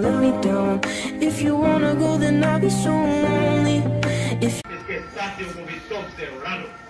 let me down. If you wanna go, then I'll be so lonely. Es que está un poquito cerrado.